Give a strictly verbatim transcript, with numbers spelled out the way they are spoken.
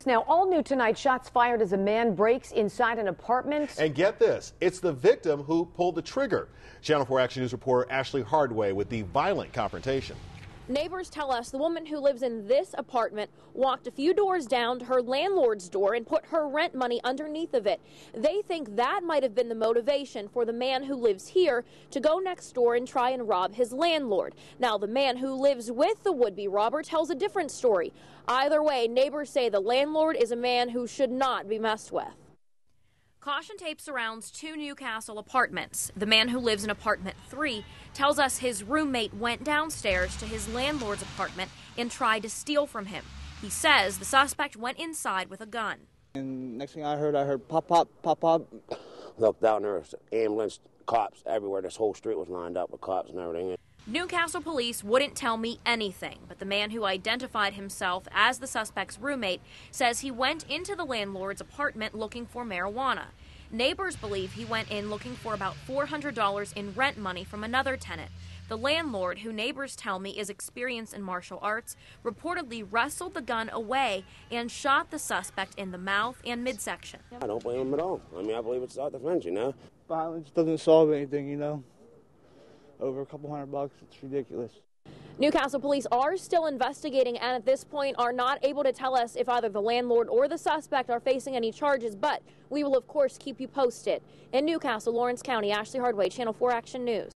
Now, all new tonight, shots fired as a man breaks inside an apartment. And get this, it's the victim who pulled the trigger. Channel four Action News reporter Ashlie Hardway with the violent confrontation. Neighbors tell us the woman who lives in this apartment walked a few doors down to her landlord's door and put her rent money underneath of it. They think that might have been the motivation for the man who lives here to go next door and try and rob his landlord. Now, the man who lives with the would-be robber tells a different story. Either way, neighbors say the landlord is a man who should not be messed with. Caution tape surrounds two Newcastle apartments. The man who lives in apartment three tells us his roommate went downstairs to his landlord's apartment and tried to steal from him. He says the suspect went inside with a gun. And next thing I heard, I heard pop, pop, pop, pop. Looked down there, was ambulance, cops everywhere. This whole street was lined up with cops and everything. Newcastle police wouldn't tell me anything, but the man who identified himself as the suspect's roommate says he went into the landlord's apartment looking for marijuana. Neighbors believe he went in looking for about four hundred dollars in rent money from another tenant. The landlord, who neighbors tell me is experienced in martial arts, reportedly wrestled the gun away and shot the suspect in the mouth and midsection. I don't blame him at all. I mean, I believe it's self-defense, you know. Violence doesn't solve anything, you know. Over a couple hundred bucks, it's ridiculous. Newcastle police are still investigating and at this point are not able to tell us if either the landlord or the suspect are facing any charges, but we will of course keep you posted. In Newcastle, Lawrence County, Ashlie Hardway, Channel four Action News.